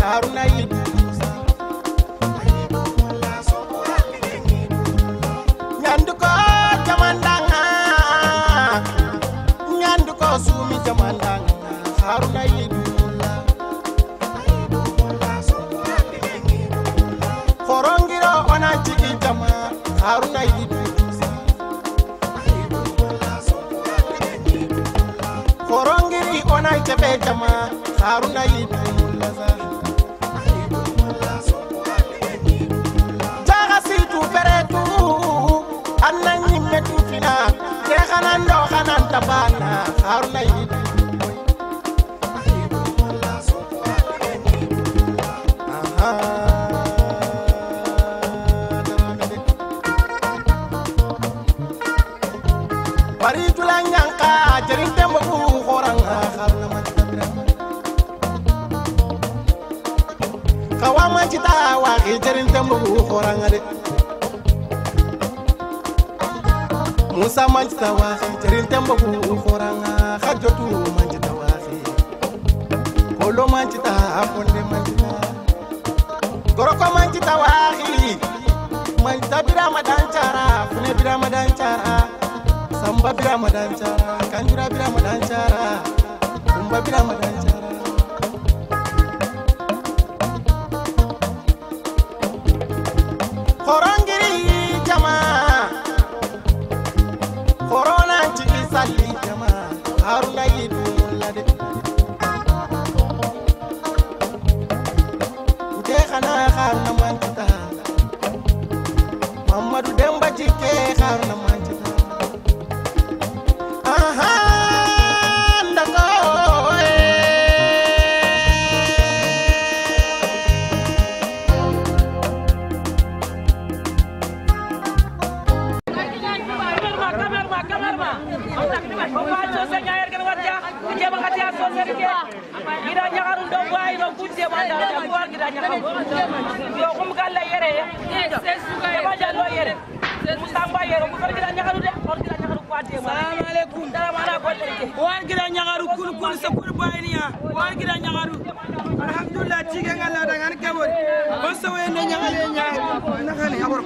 haruna yidusa nyanduko jamandanga nyanduko sumi jamandanga haruna yidusa korongiro ona chiki jama haruna yidusa korongiri ona chebe jama haruna yidusa jaga situ peretu ananyi metu fina khanando khananta bana haruna yidusa bari tulanyanka jarin tembo khoranga haruna matabra kawama cita wa jarin tembo khoranga de musa manchita wa jarin tembo khoranga khajotu manchita wa kolo manchita aponde manchita goroko manchita wa manchita birama dancara fune birama dancara samba birama dancara kanjura birama dancara kumba birama dancara korongiri jama korona chiki sali jama haruna yidullade ude khana kharna manchita mamadu demba chike kharna manchita alhamdulillah cigen Allah dengan kabur basta wayne nyangale nakane abor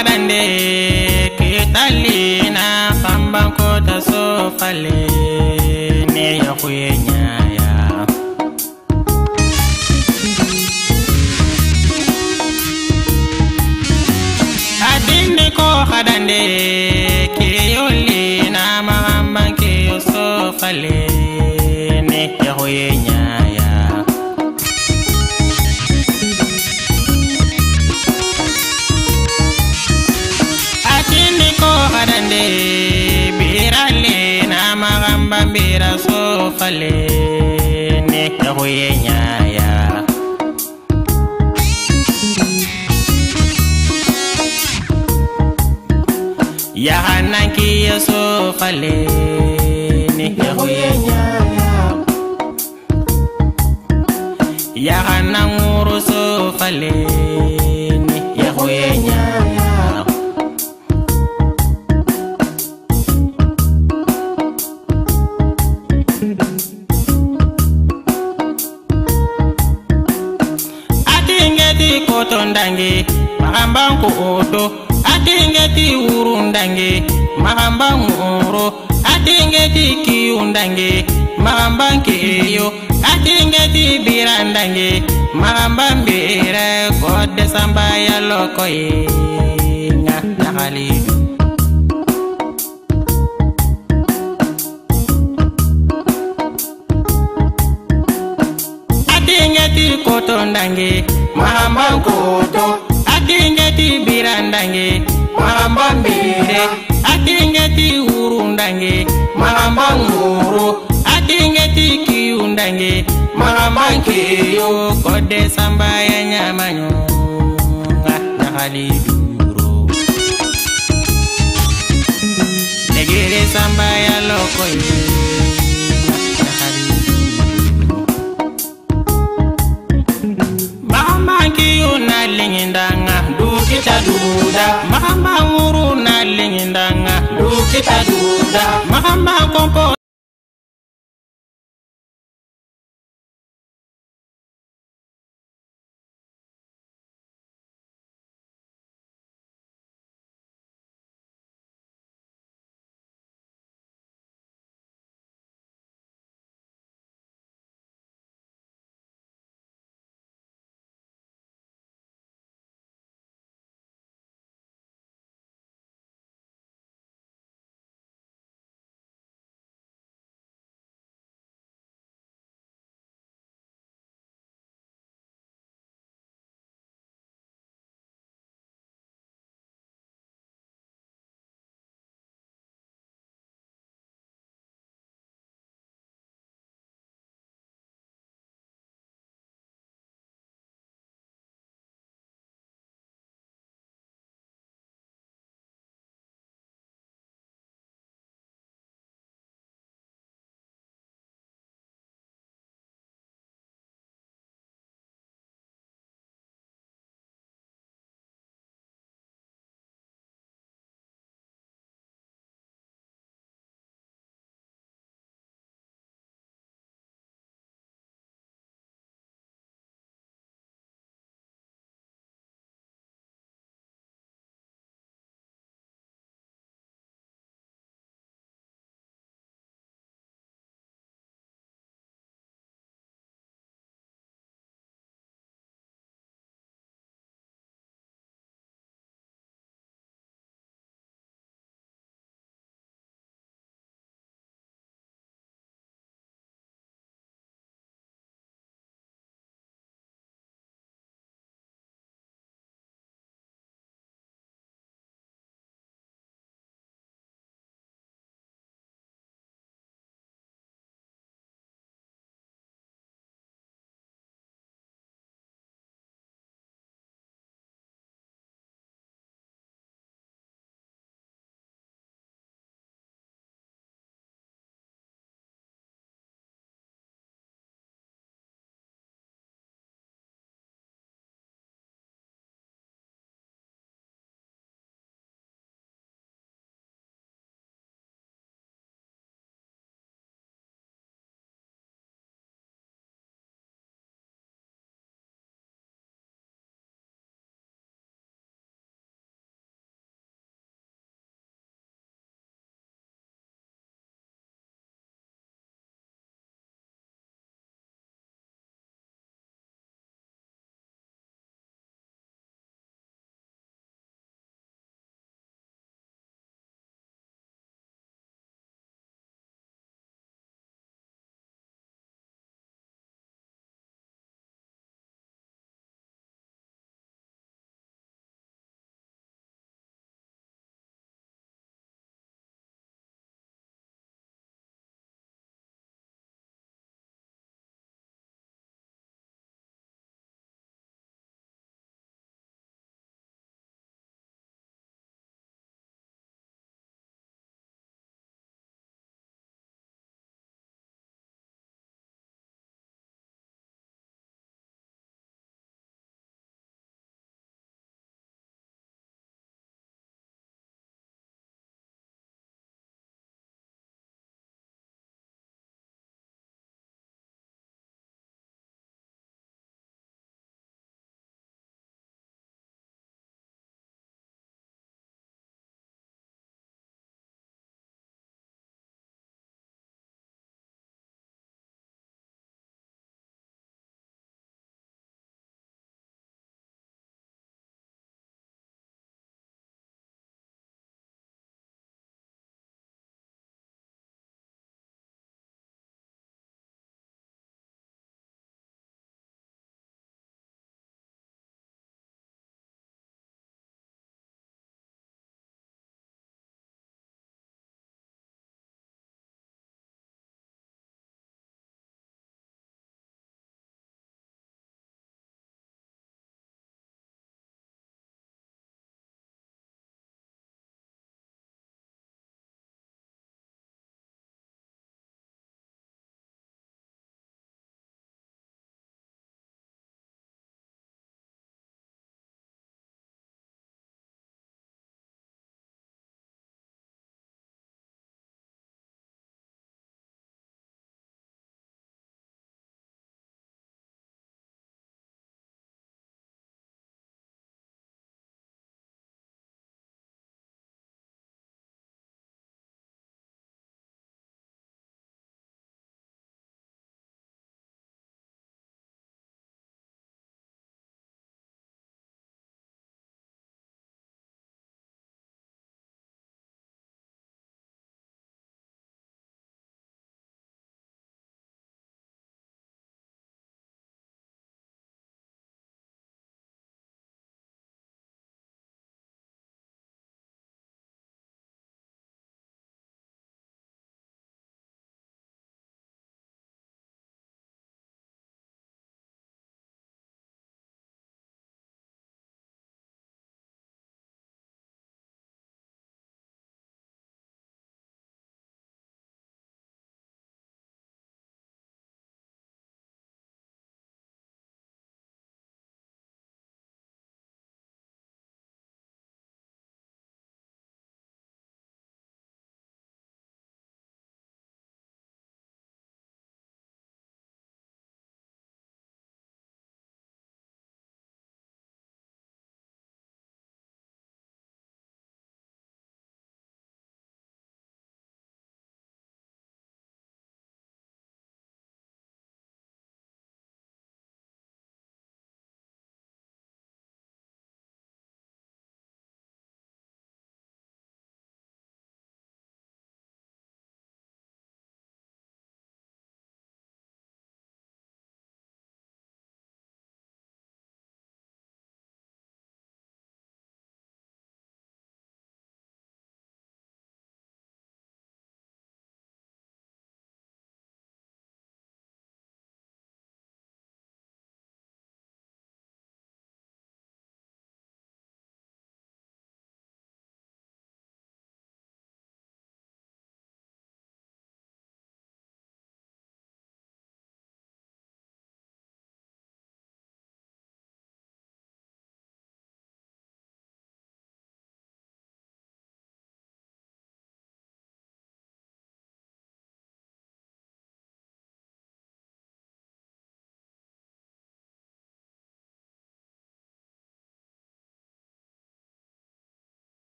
hadande kitalina fambanko taso fale ne yakuyenya ya adini ko hadande kiyolina mahambanke yoso fale ne yakuyenya ya adande birale na magamba bira so fale ne yakuyenya ya ya hanaki ya so fale ne yakuyenya ya hananguru so fale ne yakuyenya atingeti kotondange mahambanku oto atingeti urundange mahambanguro atingeti kiundange mahambanke yo atingeti birandange mahambambere kode samba ya lokoye nga nakalidu atingeti kotondange mahambankoto atingeti birandange mahambambere atingeti urundange mahambanguro atingeti kiundange mahambankeyo kode samba ya nyamanyo nga nakaliduro negere samba ya lokoye na lingindanga dukita duda mahamba nguru na lingindanga dukita duda mahamba kompo